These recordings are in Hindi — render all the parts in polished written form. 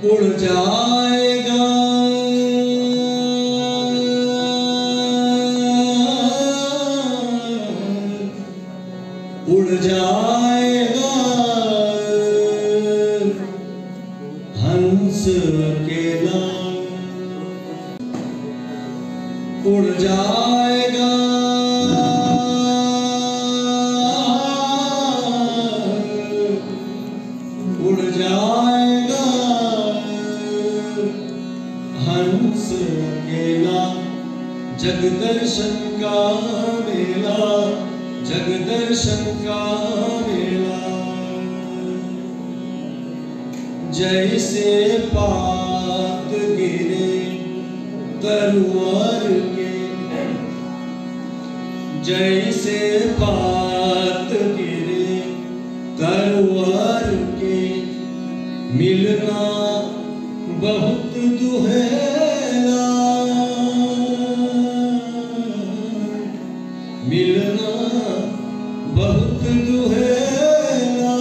उड़ जाएगा उड़ जाएगा हंस अकेला उड़ जाएगा उड़ जाएगा हंस अकेला जगदर्शन का मेला जगदर्शन का मेला जैसे पात गिरे तरुआर के जैसे पात गिरे तरुआर के मिलना बहुत दुहेला मिलना बहुत दुहेला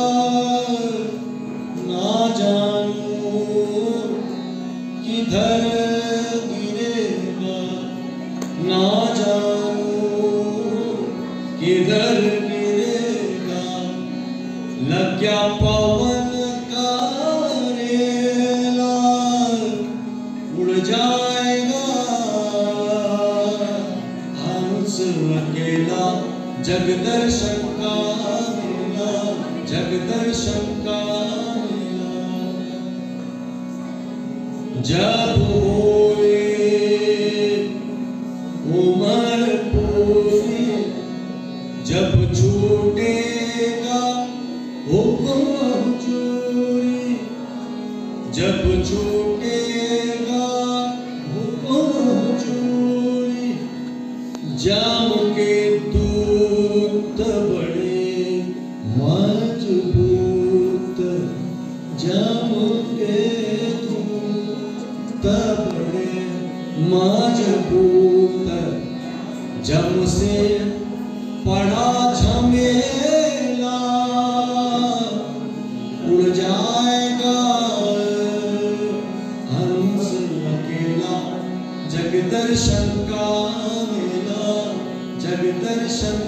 ना जानू किधर गिरेगा ना जानू किधर गिरेगा लग गया पवन का रेला उड़ जाएगा हंस अकेला जगदर्शन का मेला जगदर्शन का मेला जब होए उमर पूरी जब छूटेगा हुक्म चोरी जब छूटेगा हुक्म चोरी जाम के दूत बड़े मजबूत जाम के दूत बड़े मजबूत जम से पड़ा झमेला उड़ जाएगा हंस अकेला जगदर्शन का मेला जगदर्शन